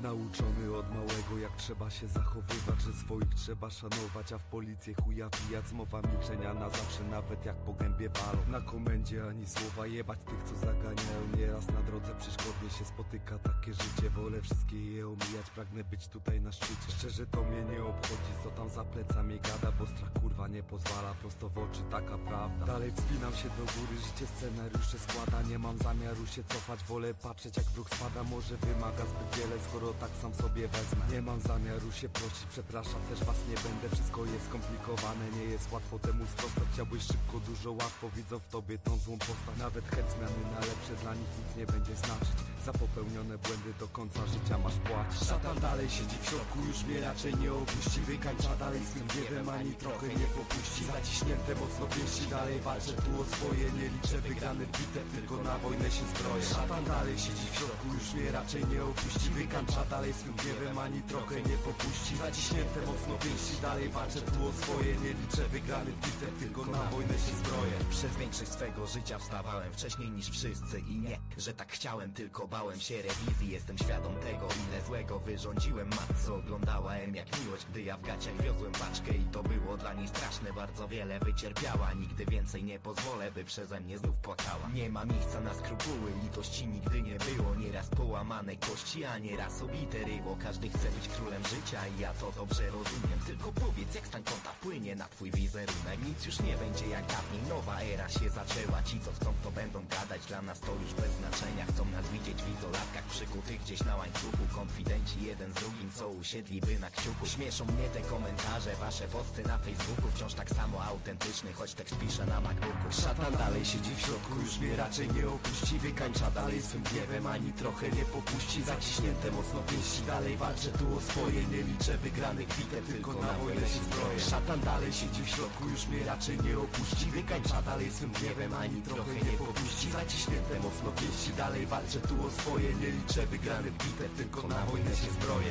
Nauczony od małego jak trzeba się zachowywać, że swoich trzeba szanować, a w policję chuja pijać. Mowa milczenia na zawsze, nawet jak po gębie walą. Na komendzie ani słowa, jebać tych co zaganiają. Nieraz na drodze przeszkodnie się spotyka takie życie. Wolę wszystkie je omijać, pragnę być tutaj na szczycie. Szczerze to mnie nie obchodzi, co tam za plecami gada, bo strach kurwa nie pozwala, prosto w oczy taka prawda. Dalej wspinam się do góry, życie scenariusze składa. Nie mam zamiaru się cofać, wolę patrzeć jak bruk spada. Może wymaga zbyt wiele, skoro tak sam sobie wezmę. Nie mam zamiaru się prosić, przepraszam, też was nie będę. Wszystko jest skomplikowane, nie jest łatwo temu sprostać. Chciałbyś szybko, dużo łatwo, widzą w tobie tą złą postać. Nawet chęć zmiany na lepsze dla nich nic nie będzie znaczyć. Za popełnione błędy do końca życia masz płacić. Szatan dalej siedzi w środku, już mnie raczej nie opuści. Wykańcza dalej swym gniewem, ani trochę nie popuści. Zaciśnięte mocno pięści, dalej walczę tu o swoje. Nie liczę wygrany bitew, tylko na wojnę się zbroję. Szatan dalej siedzi w środku, już mnie raczej nie opuści. Wykańcza dalej swym gniewem, ani trochę nie popuści. Zaciśnięte mocno pięści, dalej walczę tu o swoje. Nie liczę wygrany bitew, tylko na wojnę się zbroję. Przez większość swego życia wstawałem wcześniej niż wszyscy i nie, że tak chciałem, tylko bałem się rewizji. Jestem świadom tego, ile złego wyrządziłem matce. Oglądała jak miłość, gdy ja w gaciach wiozłem paczkę i to było dla niej straszne. Bardzo wiele wycierpiała, nigdy więcej nie pozwolę, by przeze mnie znów płakała. Nie ma miejsca na skrupuły, litości nigdy nie było. Nieraz połamane kości, a nieraz obite ryło. Każdy chce być królem życia i ja to dobrze rozumiem. Tylko powiedz, jak stan konta wpłynie na twój wizerunek. Nic już nie będzie jak dawniej, nowa era się zaczęła. Ci co chcą to będą gadać, dla nas to już bez znaczenia. Chcą nas widzieć w izolatkach, przykutych gdzieś na łańcuchu. Konfidenci jeden z drugim, co usiedliby na kciuku. Śmieszą mnie te komentarze, wasze posty na Facebooku. Wciąż tak samo autentyczny, choć tekst piszę na MacBooku. Szatan dalej siedzi w środku, już mnie raczej nie opuści. Wykańcza dalej swym gniewem, ani trochę nie popuści. Zaciśnięte mocno pięści, dalej walczę tu o swoje. Nie liczę wygranych bitew, tylko na wojnę się zbroję. Szatan dalej siedzi w środku, już mnie raczej nie opuści. Wykańcza dalej swym gniewem, ani trochę nie popuści. Zaciśnięte mocno pięści, dalej walczę tu o swoje. Nie liczę wygranych bitew, tylko na wojnę się zbroję.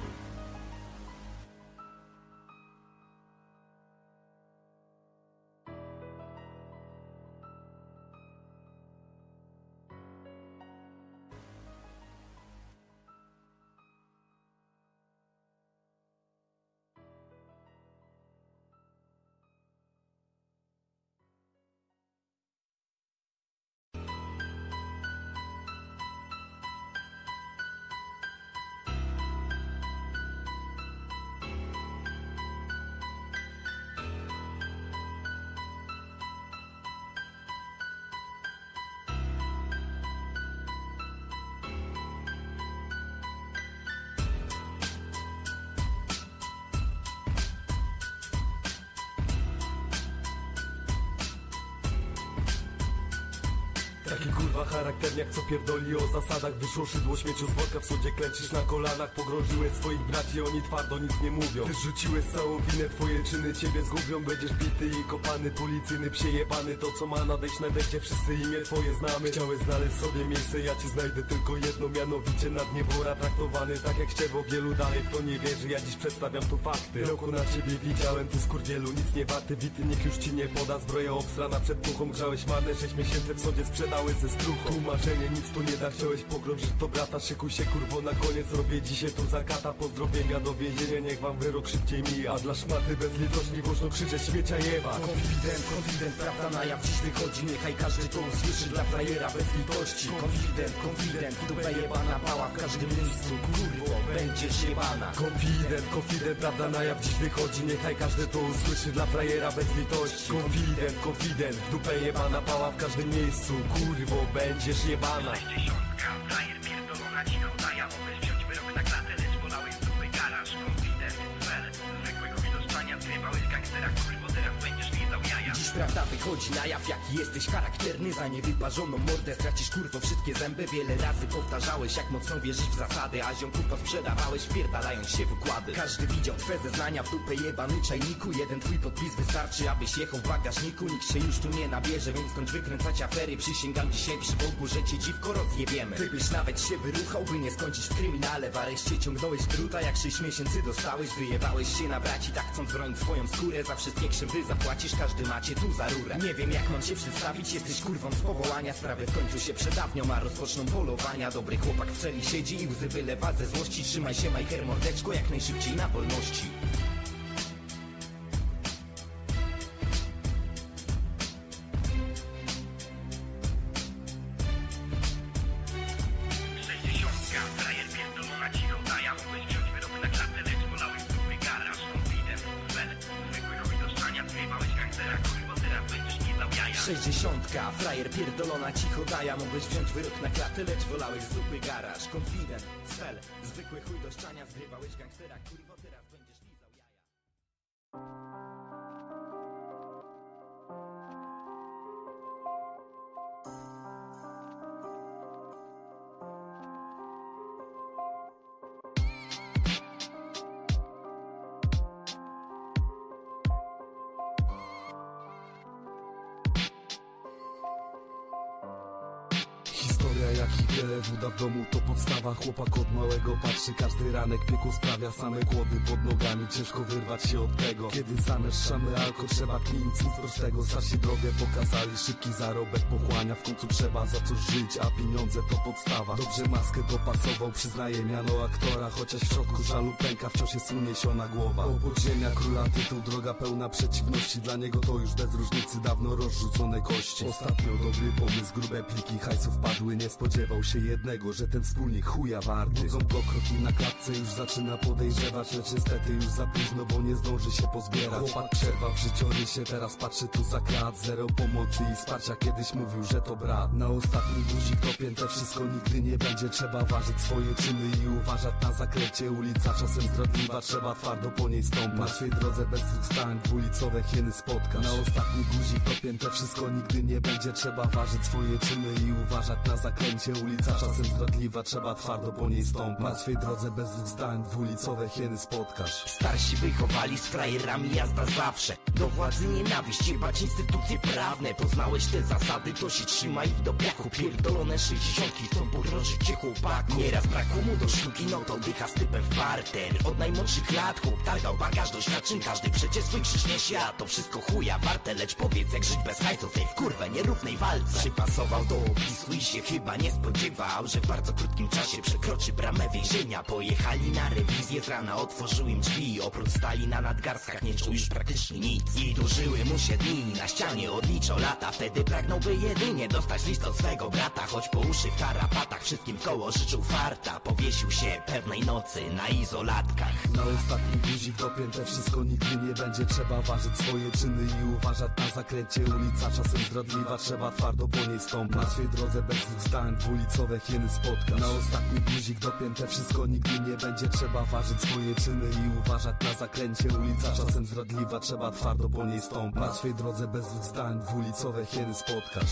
Taki kurwa charakter jak co pierdoli o zasadach. Wyszło szydło śmieciu z worka, w sądzie klęczysz na kolanach. Pogrążyłeś swoich braci, oni twardo nic nie mówią. Ty rzuciłeś całą winę, twoje czyny ciebie zgubią. Będziesz bity i kopany, policyjny przejebany. To co ma nadejść nadejdzie, wszyscy imię twoje znamy. Chciałeś znaleźć sobie miejsce, ja ci znajdę tylko jedno. Mianowicie na dnie wora, traktowany tak jak ściewo. Wielu dalej w to nie wierzy, ja dziś przedstawiam tu fakty. Roku na ciebie widziałem, ty skurwielu, nic nie warty. Bity nikt już ci nie poda, zbroja obstrana przed puchą. Grzałeś marne 6 miesięcy w sądzie, sprzedałeś ze skruchą. Tłumaczenie nic tu nie da, chciałeś pogrążyć to brata. Szykuj się kurwo, na koniec robię dzisiaj tu zakata. Pozdrowienia do więzienia, niech wam wyrok szybciej mija. A dla szmaty bezlitości głośno krzyczeć śmiecia jeba. Konfident, prawda na jaw dziś wychodzi. Niechaj każdy to usłyszy, dla frajera bez litości. Konfident, dupę jebana pała w każdym miejscu. Kurwo, będziesz jebana. Konfident, prawda na jaw dziś wychodzi. Niechaj każdy to usłyszy, dla frajera bez litości. Konfident, dupę jebana pała w każdym miejscu. Kurwo, będziesz jebana. Frajer pierdolona ci chodaja. Mogłeś wziąć wyrok na klatę, lecz bolałeś w dupy garaż. Konfident, fel, zwykłego widostania. Zgrywałeś gangstera, kurwo, teraz będziesz lizał jaja. Dziś prawda wychodzi na jaw, jaki jesteś charakterny. Za niewyparzoną mordę stracisz kurwo wszystkie zęby. Wiele razy powtarzałeś, jak mocno wierzysz w zasady. A ziomków sprzedawałeś, wpierdalając się w układy. Każdy widział twe zeznania w dupę jebany czajniku. Jeden twój podpis wystarczy, abyś jechał w bagażniku. Nikt się już tu nie nabierze, więc skończ wykręcać afery. Przysięgam dzisiaj przy Bogu, że cię dziwko rozjebiemy. Ty byś nawet się wyruchał, by nie skończyć w kryminale. W areszcie ciągnąłeś druta, jak 6 miesięcy dostałeś. Wyjebałeś się na braci, tak chcąc bronić swoją skórę. Za wszystkie krzywdy zapłacisz, każdy macie tu tu za rurę. Nie wiem jak mam się przedstawić, jesteś kurwą z powołania. Sprawy w końcu się przedawnią, a rozpoczną polowania. Dobry chłopak w celi siedzi i łzy wylewa ze złości. Trzymaj się Majcher mordeczko, jak najszybciej na wolności. Frajer pierdolona ci hodaja. Mogłeś wziąć wyrok na klatę, lecz wolałeś zwykły garaż. Konfident, fel, zwykły chuj do szczania. Zgrywałeś gangstera, kurwo, teraz będziesz lizał jaja. 60, frajer pierdolona ci hodaja. Mogłeś wziąć wyrok na klatę, lecz wolałeś zwykły garaż. Konfident, fel, zwykły chuj do szczania. Zgrywałeś gangstera, kurwo, teraz będziesz lizał jaja. Historia jak i wiele woda w domu to podstawa. Chłopak od małego patrzy, każdy ranek piekło sprawia. Same kłody pod nogami, ciężko wyrwać się od tego. Kiedy zamieszczamy alko, trzeba kminić nic prostego. Starsi drogę pokazali, szybki zarobek pochłania. W końcu trzeba za coś żyć, a pieniądze to podstawa. Dobrze maskę dopasował, przyznaje miano aktora. Chociaż w środku żalu pęka, wciąż jest uniesiona głowa. O podziemia króla tytuł, droga pełna przeciwności. Dla niego to już bez różnicy, dawno rozrzucone kości. Ostatnio dobry pomysł, grube pliki hajsów padły. Nie spodziewał się jednego, że ten wspólnik chuja warty. Budzą go kroki na klatce, już zaczyna podejrzewać. Lecz niestety już za późno, bo nie zdąży się pozbierać. Chłopak przerwa w życiorysie, teraz patrzy tu za krat. Zero pomocy i wsparcia, kiedyś mówił, że to brat. Na ostatni guzik dopięte, wszystko nigdy nie będzie. Trzeba ważyć swoje czyny i uważać na zakręcie. Ulica czasem zdradliwa, trzeba twardo po niej stąpać. Na swej drodze bez dwóch stań, dwulicowe hieny spotkasz. Na ostatni guzik dopięte, wszystko nigdy nie będzie. Trzeba ważyć swoje czyny i uważać na zakręcie. Ulica czasem zdradliwa, trzeba twardo po niej stąpać. Na swej drodze bez dwóch zdań, dwulicowe hieny spotkasz. Starsi wychowali z frajerami jazda zawsze. Do władzy nienawiść, jebać instytucje prawne. Poznałeś te zasady, to się trzyma ich do piachu. Pierdolone 60 chcą pogrożyć cię chłopaku. Nieraz brakło mu do sztuki, no to dycha z typem w parter. Od najmłodszych lat chłop targał bagaż doświadczeń. Każdy przecież swój krzyż niesie, a to wszystko chuja warte. Lecz powiedz jak żyć bez hajców tej w kurwę nierównej walce. Przypasował do opisu i się chyba nie spodziewał, że w bardzo krótkim czasie przekroczy bramę więzienia. Pojechali na rewizję, z rana otworzył im drzwi. Oprócz stali na nadgarstkach nie czuł już praktycznie nic. I dłużyły mu się dni, na ścianie odliczał lata. Wtedy pragnąłby jedynie dostać list od swego brata. Choć po uszy w tarapatach, wszystkim koło życzył farta. Powiesił się pewnej nocy na izolatkach. Na ostatni guzik dopięte, wszystko nigdy nie będzie. Trzeba ważyć swoje czyny i uważać na zakręcie. Ulica czasem zdradliwa, trzeba twardo po niej stąpać. Na swej drodze bez dwóch zdań, dwulicowe hieny spotkasz. Na ostatni guzik dopięte, wszystko nigdy nie będzie. Trzeba ważyć swoje czyny i uważać na zakręcie. Ulica czasem zdradliwa, trzeba twardo po niej stąpać. Na swej drodze bez dwóch zdań, dwulicowe hieny spotkasz.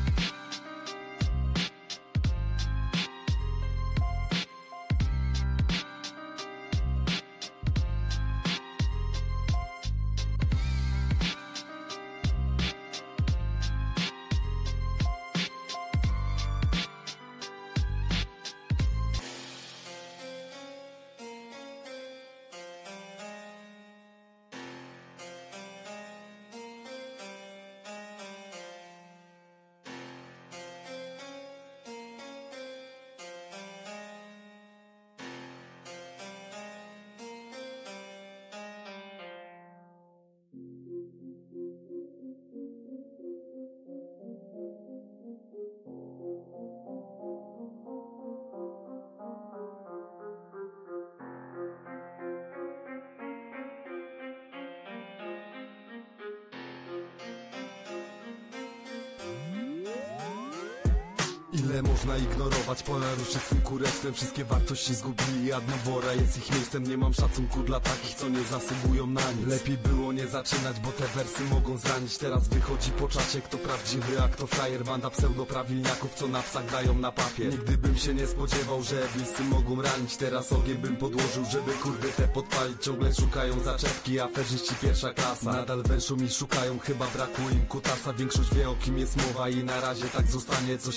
Ile można ignorować, pora ruszy swym kurestwem. Wszystkie wartości zgubili, Adnowora jest ich miejscem. Nie mam szacunku dla takich, co nie zasługują na nic. Lepiej było nie zaczynać, bo te wersy mogą zranić. Teraz wychodzi po czacie, kto prawdziwy, a kto frajer. Banda pseudoprawilniaków, co na psach dają na papier. Nigdy bym się nie spodziewał, że bliscy mogą ranić. Teraz ogień bym podłożył, żeby kurwy te podpalić. Ciągle szukają zaczepki, aferzyści pierwsza klasa. Nadal węszą i szukają, chyba brakło im kutasa. Większość wie, o kim jest mowa i na razie tak zostanie, co się porobi.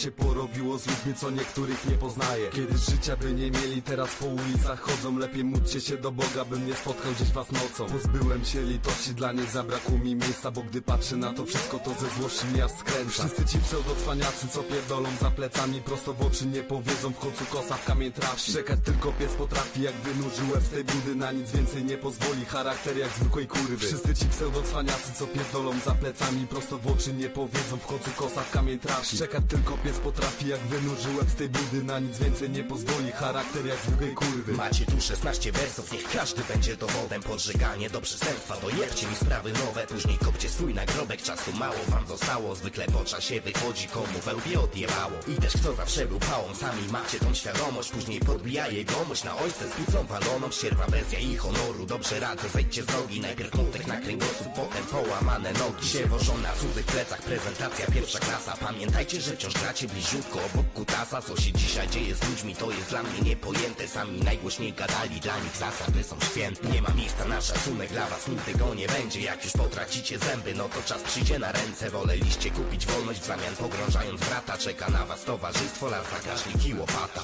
robiło z ludźmi, co niektórych nie poznaje. Kiedy życia by nie mieli, teraz po ulicach chodzą. Lepiej módlcie się do Boga, bym nie spotkał gdzieś was nocą. Pozbyłem się litości, dla niej zabrakło mi miejsca, bo gdy patrzę na to wszystko, to ze złości mnie aż skręca. Wszyscy ci pseudocwaniacy, co pierdolą za plecami, prosto w oczy nie powiedzą, w końcu kosa w kamień trafi. Czekać tylko pies potrafi, jak wynurzył łeb z tej budy, na nic więcej nie pozwoli, charakter jak zwykłej kurwy. Wszyscy ci pseudocwaniacy, co pierdolą za plecami, prosto w oczy nie powiedzą, w końcu kosa w kamień trafi. Czekać tylko pies potrafi, jak wynurzył łeb z tej budy, na nic więcej nie pozwoli, charakter jak zwykłej kurwy. Macie tu 16 wersów, niech każdy będzie dowodem. Podżeganie do przestępstwa, dojebcie mi sprawy nowe. Później kopcie swój nagrobek, czasu mało wam zostało. Zwykle po czasie wychodzi, komu we łbie odjebało. I też kto zawsze był pałą, sami macie tą świadomość. Później podbija jegomość na ojce z pizzą waloną. Ścierwa wersja i honoru, dobrze radzę, zejdźcie z drogi. Najpierw mutek na kręgosłup, potem połamane nogi. Siewo na cudzych plecach, prezentacja pierwsza klasa. Pamiętajcie, że wciąż gracie bliziutko obok kutasa. Co się dzisiaj dzieje z ludźmi, to jest dla mnie niepojęte. Sami najgłośniej gadali, dla nich zasady są święte. Nie ma miejsca na szacunek, dla was nigdy go nie będzie. Jak już potracicie zęby, no to czas przyjdzie na ręce. Woleliście kupić wolność w zamian, pogrążając brata. Czeka na was towarzystwo, las, bagażnik i łopata.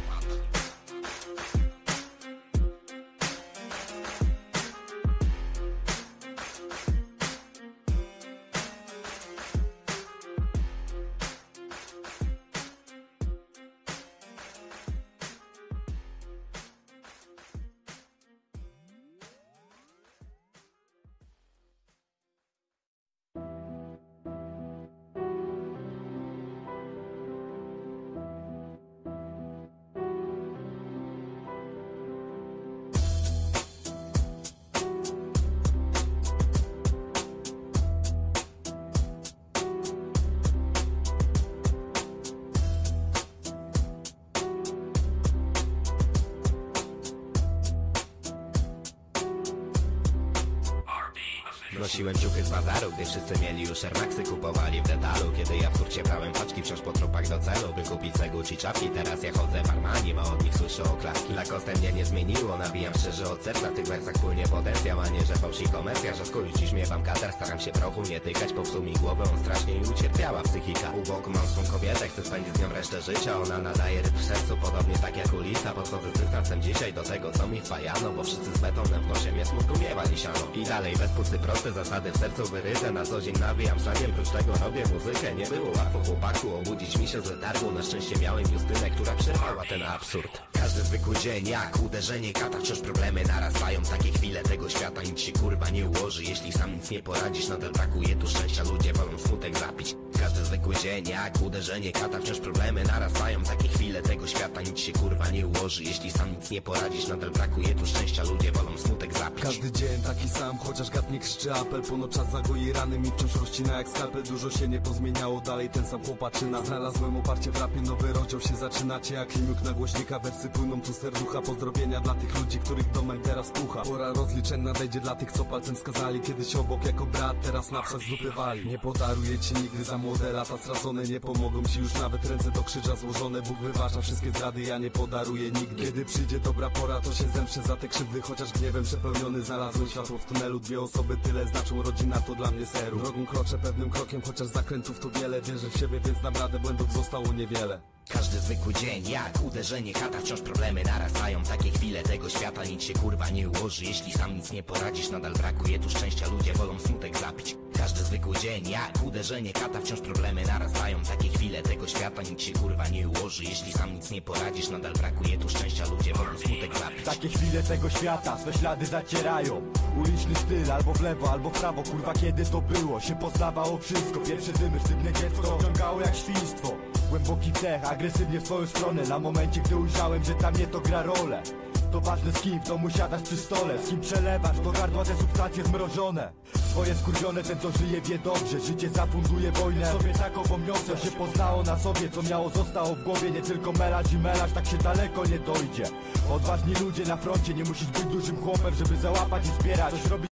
Nosiłem ciuchy z bazaru, gdy wszyscy mieli już Air Maxy, kupowali w detalu. Kiedy ja w furcie brałem paczki wciąż po trupach do celu, by kupić se Gucci czapki. Teraz ja chodzę w Armani, bo od nich słyszę oklaski. Lacoste mnie nie zmieniło, nawijam szczerze od serca. W tych wersach płynie potencjał, a nie że fałsz i komercja. Rzadko już dziś miewam katar, staram się prochu nie tykać. Popsuł mi głowę, on strasznie i ucierpiała psychika. U boku mam swą kobietę, chcę spędzić z nią resztę życia. Ona nadaje rytm w sercu, podobnie tak jak ulica. Podchodzę z dystansem dzisiaj do tego, co mi wpajano, bo wszyscy z betonem w nosie mnie smutku miewali siano. I dalej bez pusty proste zasady w sercu wyryte. Na co dzień nawijam saniem, prócz tego robię muzykę. Nie było łatwo chłopaku obudzić mi się z letargu. Na szczęście miałem Justynę, która przerwała ten absurd. Każdy zwykły dzień jak uderzenie kata, wciąż problemy narastają. Takie chwile tego świata, nic się kurwa nie ułoży. Jeśli sam nic nie poradzisz, nadal brakuje tu szczęścia. Ludzie wolą smutek zapić. Każdy zwykły dzień jak uderzenie kata, wciąż problemy narastają. Takie chwile tego świata, nic się kurwa nie ułoży. Jeśli sam nic nie poradzisz, nadal brakuje tu szczęścia. Ludzie wolą smutek zapić. Każdy dzień taki sam, chociaż gadnie krzyczy apel. Pono czas zagoi rany, mi wciąż rozcina jak skalpel. Dużo się nie pozmieniało, dalej ten sam chłopaczyna. Znalazłem oparcie w rapie, nowy rozdział się zaczynacie. Jak limiuk na głośnika, wersy płyną tu serducha. Pozdrowienia dla tych ludzi, których domem teraz pucha. Pora rozliczeń nadejdzie dla tych, co palcem skazali. Kiedyś obok jako brat, teraz na wsach z dupy wali. Nie podaruję ci nigdy za młode lata stracone. Nie pomogą ci już nawet ręce do krzyża złożone. Bóg wyważa wszystkie zdrady, ja nie podaruję nigdy. Kiedy przyjdzie dobra pora, to się zemszczę za te krzywdy. Chociaż gniewem przepełniony znalazłem światło w tunelu. Dwie osoby tyle znaczą, rodzina to dla mnie serum. Drogą kroczę pewnym krokiem, chociaż zakrętów tu wiele. Wierzę w siebie, więc dam radę, błędów zostało niewiele. Każdy zwykły dzień jak uderzenie kata, wciąż problemy narastają. Takie chwile tego świata, nic się kurwa nie ułoży. Jeśli sam nic nie poradzisz, nadal brakuje tu szczęścia. Ludzie wolą smutek zapić. Każdy zwykły dzień jak uderzenie kata, wciąż problemy narastają. Takie chwile tego świata, nic się kurwa nie ułoży. Jeśli sam nic nie poradzisz, nadal brakuje tu szczęścia. Ludzie wolą smutek zapić. Takie chwile tego świata swe ślady zacierają. Uliczny styl, albo w lewo, albo w prawo. Kurwa, kiedy to było, się poznawało wszystko. Pierwsze dymy, sztywne dziecko wciągało jak świństwo. Głęboki wdech, agresywnie w swoją stronę. Na momencie, gdy ujrzałem, że tam nie to gra rolę. To ważne, z kim w domu siadasz przy stole. Z kim przelewasz do gardła te substancje zmrożone. Swoje skurwione, ten co żyje wie dobrze. Życie zafunduje wojnę sobie taką pomniącą. Się poznało na sobie, co miało zostało w głowie. Nie tylko melać i melać, tak się daleko nie dojdzie. Odważni ludzie na froncie, nie musisz być dużym chłopem, żeby załapać i zbierać. Coś robić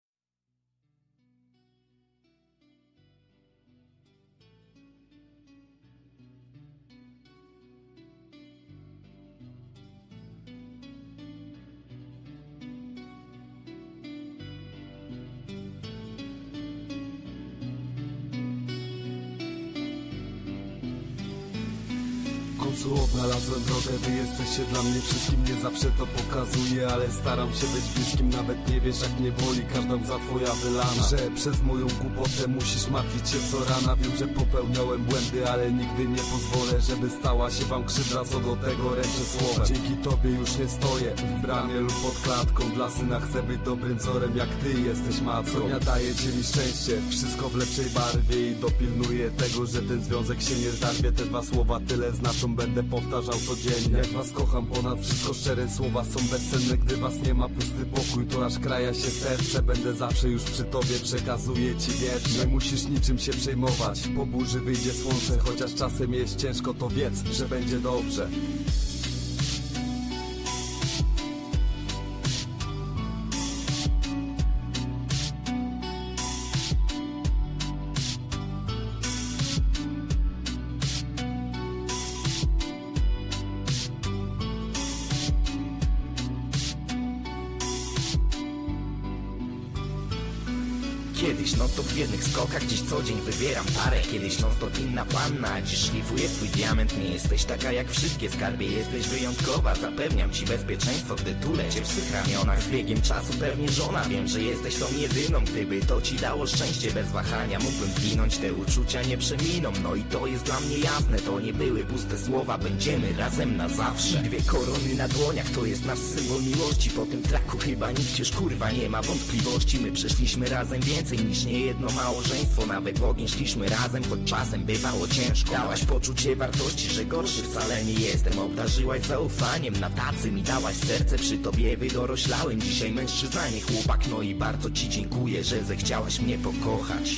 końcu odnalazłem drogę, wy jesteście dla mnie wszystkim. Nie zawsze to pokazuję, ale staram się być bliskim. Nawet nie wiesz jak mnie boli każda łza twoja wylana, że przez moją głupotę musisz martwić się co rana. Wiem, że popełniałem błędy, ale nigdy nie pozwolę, żeby stała się wam krzywda. Co do tego ręczę słowem. Dzięki tobie już nie stoję w bramie lub pod klatką. Dla syna chcę być dobrym wzorem, jak ty jesteś matką. Ja dajecie mi szczęście, wszystko w lepszej barwie i dopilnuję tego, że ten związek się nie zarwie. Te dwa słowa tyle znaczą, będę powtarzał codziennie. Jak was kocham ponad wszystko, szczere słowa są bezcenne. Gdy was nie ma, pusty pokój, to aż kraja się serce. Będę zawsze już przy tobie, przekazuję ci wiersz. Nie musisz niczym się przejmować, po burzy wyjdzie słońce. Chociaż czasem jest ciężko, to wiedz, że będzie dobrze. Kiedyś non-stop w jednych skokach, dziś co dzień wybieram parę. Kiedyś non-stop inna panna, a dziś szlifuję swój diament. Nie jesteś taka jak wszystkie skarbie, jesteś wyjątkowa. Zapewniam ci bezpieczeństwo, gdy tulę cię w swych ramionach. Z biegiem czasu pewnie żona, wiem, że jesteś tą jedyną. Gdyby to ci dało szczęście, bez wahania mógłbym zginąć. Te uczucia nie przeminą, no i to jest dla mnie jasne. To nie były puste słowa, będziemy razem na zawsze. Dwie korony na dłoniach, to jest nasz symbol miłości. Po tym traku chyba nikt już kurwa nie ma wątpliwości. My przeszliśmy razem więcej niż niejedno małżeństwo. Nawet w ogień szliśmy razem, choć czasem bywało ciężko. Dałaś poczucie wartości, że gorszy wcale nie jestem. Obdarzyłaś zaufaniem, na tacy mi dałaś serce. Przy tobie wydoroślałem, dzisiaj mężczyzna, nie chłopak. No i bardzo ci dziękuję, że zechciałaś mnie pokochać.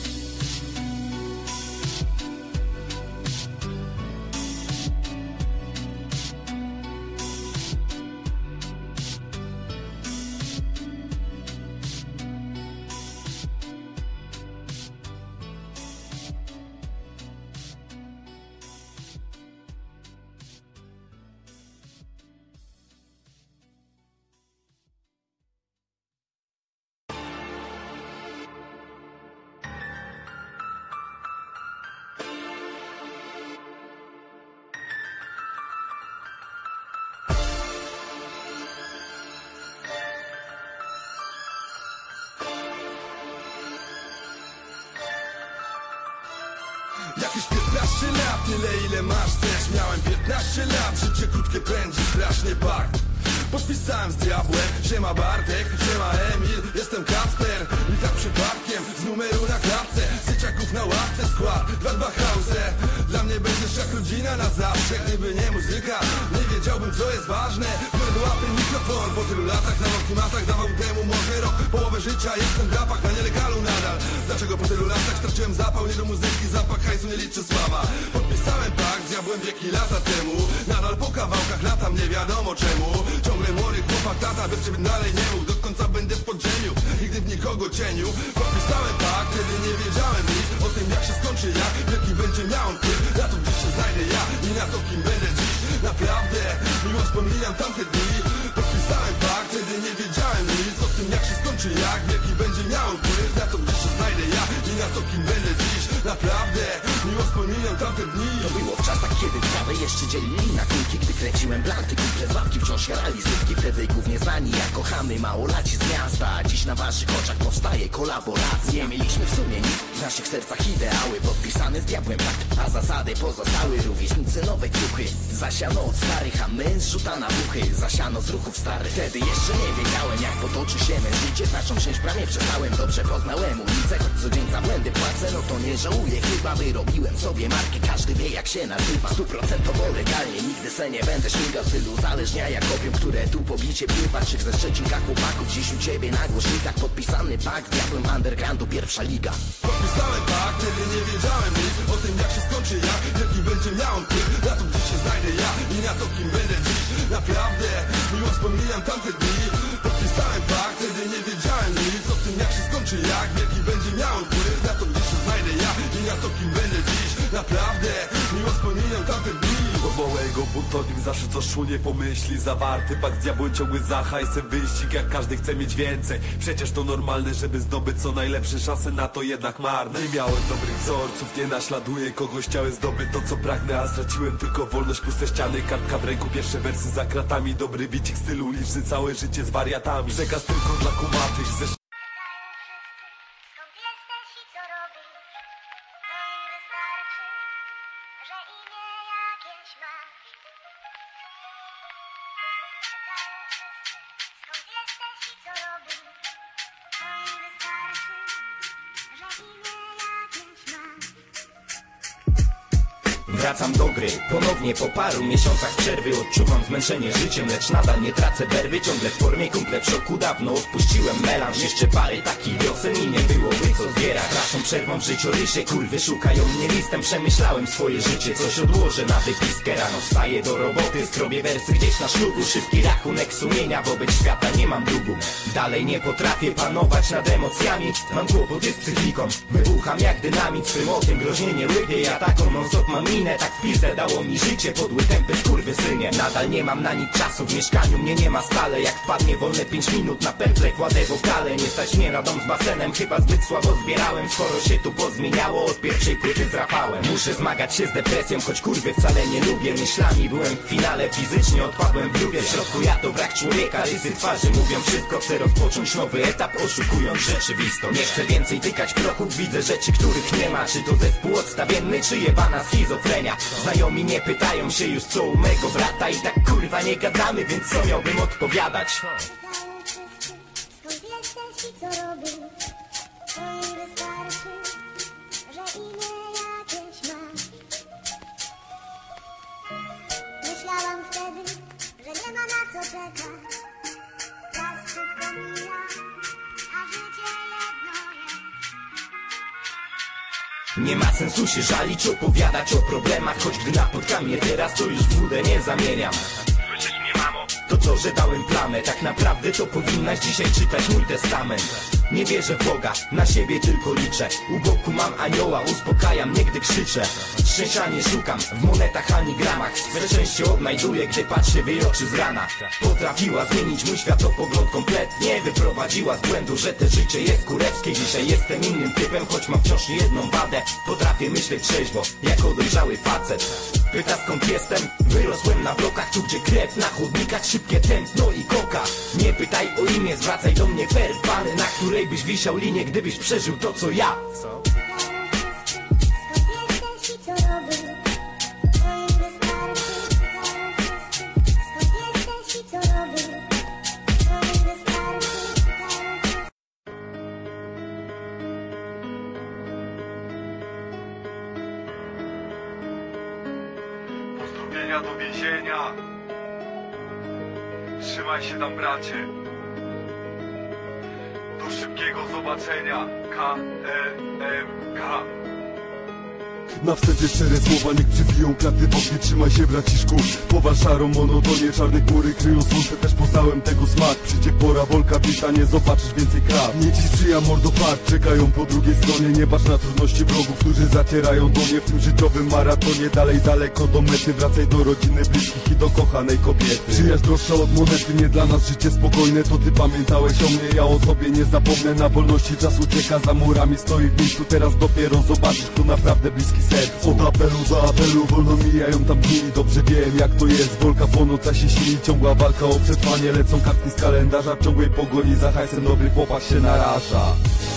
Jakieś 15 lat, tyle ile masz też. Miałem 15 lat, życie krótkie pędzi, strasznie pach. Podpisałem z diabłem, siema Bartek, siema Emil, jestem Kacper. I tak przypadkiem, z numeru na klatce, syciaków na ławce, skład 2-2 Hause. Dla mnie będziesz jak rodzina na zawsze. Gdyby nie muzyka, nie wiedziałbym co jest ważne. Biorę do łapy mikrofon, po tylu latach na matach dawał temu może rok. Połowę życia jestem w rapach, na nielegalu nadal. Dlaczego po tylu latach straciłem zapał? Nie do muzyki, zapach hajsu nie liczy sława. Podpisałem pakt z diabłem wieki lata temu. Nadal po kawałkach latam, nie wiadomo czemu. Ciągle młody chłopak, tata, bez ciebie dalej nie mógł. Do końca będę w podziemiu, nigdy w nikogo cieniu. Podpisałem pakt, wtedy nie wiedziałem nic o tym jak się skończy, jak wielki będzie miał on wpływ na to, gdzie się znajdę ja i na to, kim będę dziś. Naprawdę, miło wspominam tamte dni. Podpisałem pakt, wtedy nie wiedziałem nic o tym jak się skończy, jak wielki będzie miał on wpływ na to, gdzie się znajdę ja i na to, kim będę dziś. Naprawdę, miło wspominam tamte dni. To było w czasach, kiedy trawę jeszcze dzielili na kulki. Gdy kręciłem blanty, kumple z ławki wciąż jarali zrywki. Wtedy głównie znani, jak kochamy małolaci z miasta. A dziś na waszych oczach powstaje kolaboracja. Nie mieliśmy w sumie nic, w naszych sercach ideały podpisane z diabłem pakt, a zasady pozostały. Rówieśnicy nowe ciuchy, zasiano od starych, a my zrzuta na buchy. Zasiano z ruchów starych. Wtedy jeszcze nie wiedziałem jak potoczy się me życie. Znaczą część prawie przestałem, dobrze poznałem ulicę. Choć co dzień za błędy płacę, no to nie żałuję. Chyba wyrobiłem sobie markę, każdy wie jak się nazywa. 100% legalnie, nigdy se nie będę śmigał stylu uzależnia jak opium, które tu pobicie pływa. Czy ze Szczecinka chłopaków, dziś u ciebie na głośnikach. Podpisany pakt, diabłem undergroundu, pierwsza liga. Podpisałem pakt, wtedy nie wiedziałem nic o tym jak się skończy, jak wielki będzie miał on wpływ na to, gdzie się znajdę ja i na to, kim będę dziś. Naprawdę, miło wspominam tamte dni. Podpisałem pakt, wtedy nie wiedziałem nic o tym jak się skończy, jak wielki będzie miał on wpływ na to, gdzie się znajdę ja i na to, kim będę dziś. Naprawdę, miło wspominam tamte dni. małego buntonik zawsze co szło nie pomyśli. Zawarty pakt z diabłem, ciągły za hajsem wyścig, jak każdy chce mieć więcej. Przecież to normalne, żeby zdobyć co najlepsze, szanse na to jednak marne. Nie miałem dobrych wzorców, nie naśladuję kogoś, chciałem zdobyć to co pragnę, a straciłem tylko wolność, puste ściany, kartka w ręku, pierwsze wersy za kratami. Dobry bicik stylu uliczny, całe życie z wariatami. Przekaz tylko dla kumatych ze Skąd jesteś i co robisz? To im wystarczy, że imię jakieś masz. Skąd jesteś i co robisz? To im wystarczy, że imię jakieś masz. Wracam do gry, ponownie po paru miesiącach przerwy. Odczuwam zmęczenie życiem, lecz nadal nie tracę werwy. Ciągle w formie, kumple w szoku, dawno odpuściłem melanż. Jeszcze parę takich wiosen i nie byłoby co zbierać. Straszną przerwą w życiorysie, kurwy szukają mnie listem. Przemyślałem swoje życie, coś odłożę na wypiskę. Rano wstaję do roboty, skrobię wersy gdzieś na szlugu. Szybki rachunek sumienia, wobec świata nie mam długu. Dalej nie potrafię panować nad emocjami. Mam kłopoty z psychiką, wybucham jak dynamit. Swym okiem groźnienie łypie, ja taką non-stop mam minę. Tak w pizdę dało mi życie, podły tępy skurwysynie. Nadal nie mam na nic czasu, w mieszkaniu mnie nie ma stale. Jak wpadnie wolne 5 minut na pętlę, kładę wokale. Nie stać mnie na dom z basenem, chyba zbyt słabo zbierałem. Skoro się tu pozmieniało, od pierwszej płyty zrapałem. Muszę zmagać się z depresją, choć kurwy wcale nie lubię. Myślami byłem w finale, fizycznie odpadłem w lubię. W środku ja to brak człowieka, rysy twarzy mówią wszystko. Chcę rozpocząć nowy etap, oszukując rzeczywistość. Nie chcę więcej tykać prochów, widzę rzeczy, których nie ma. Czy to zespół odstawienny, czy jebana schizofrenia. Znajomi nie pytają się już co u mego brata. I tak kurwa nie gadamy, więc co miałbym odpowiadać? Pytają wszyscy, skąd jesteś i co robisz? To im wystarczy, że imię jakieś masz. Myślałam wtedy, że nie ma na co czekać. Czas szybko mija, a życie jedno jest. Nie ma sensu się żalić, opowiadać o problemach. Choć gdy napotka mnie teraz, to już w wódę nie zamieniam. Słyszysz mnie, mamo? To co, że dałem plamę, tak naprawdę to powinnaś dzisiaj czytać mój testament. Nie wierzę w Boga, na siebie tylko liczę. U boku mam anioła, uspokaja mnie, gdy krzyczę. Szczęścia nie szukam, w monetach ani gramach. Swe szczęście odnajduję, gdy patrzę w jej oczy z rana. Potrafiła zmienić mój światopogląd kompletnie. Wyprowadziła z błędu, że te życie jest kurewskie. Dzisiaj jestem innym typem, choć mam wciąż jedną wadę. Potrafię myśleć trzeźwo, jako dojrzały facet. Pyta skąd jestem? Wyrosłem na blokach, tu gdzie krew, na chodnikach szybkie tętno i koka. Nie pytaj o imię, zwracaj do mnie per pany, na której byś wisiał linię, gdybyś przeżył to co ja. Co? Pytają wszyscy, skąd jesteś i co robisz? To im wystarczy. Pytają wszyscy, skąd jesteś i co robisz? To im wystarczy. Pytają wszyscy. Pozdrowienia do więzienia. Trzymaj się tam, bracie. Do szybkiego zobaczenia. KLMK. Na wstępie szczere słowa, niech przybiją klaty w oknie. Trzymaj się, braciszku, powal szarą monotonie. Czarne chmury kryją słońce, też poznałem tego smak. Przyjdzie pora, wolka wita, nie zobaczysz więcej kraw. Nie ci sprzyja mordofakt, czekają po drugiej stronie. Nie patrz na trudności wrogów, którzy zacierają do mnie w tym życiowym maratonie. Dalej daleko do mety, wracaj do rodziny, bliskich i do kochanej kobiety. Przyjaźń droższa od monety, nie dla nas życie spokojne. To ty pamiętałeś o mnie, ja o tobie nie zapomnę. Na wolności czas ucieka, za murami stoi w miejscu. Teraz dopiero zobaczysz, kto naprawdę bliski sercu. Od apelu do apelu, wolno mijają tam dni. Dobrze wiem jak to jest, wolka po nocach się śni. Ciągła walka o przetrwanie, lecą kartki z kalendarza. W ciągłej pogoni za hajsem dobry chłopak się naraża.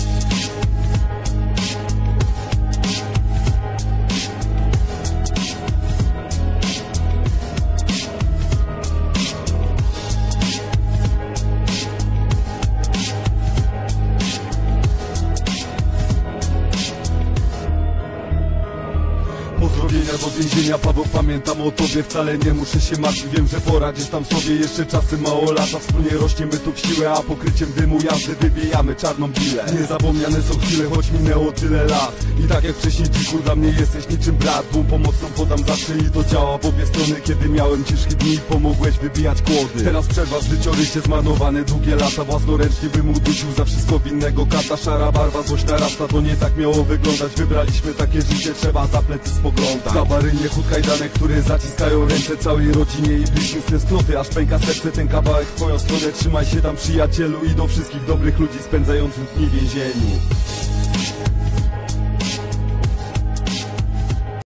Pozdrowienia do więzienia, Paweł, pamiętam o tobie. Wcale nie muszę się martwić, wiem, że poradzisz tam sobie. Jeszcze czasy mało lata, wspólnie rośniemy tu w siłę. A pokryciem dymu jazdy wybijamy czarną bilę. Niezapomniane są chwile, choć minęło tyle lat. I tak jak wcześniej, dziku, dla mnie jesteś niczym brat. Dłą pomocną podam zawsze i to działa w obie strony. Kiedy miałem ciężkie dni, pomogłeś wybijać kłody. Teraz przerwa w życiorysie, zmarnowane długie lata. Własnoręcznie bym udusił za wszystko winnego kata. Szara barwa, złość narasta, to nie tak miało wyglądać. Wybraliśmy takie życie, trzeba za plecy spoglądać. sprzątać. Kabarynie chód kajdanek, które zaciskają ręce całej rodzinie i bliskim z tęsknoty, aż pęka serce. Ten kawałek w twoją stronę, trzymaj się tam przyjacielu i do wszystkich dobrych ludzi spędzających dni w więzieniu.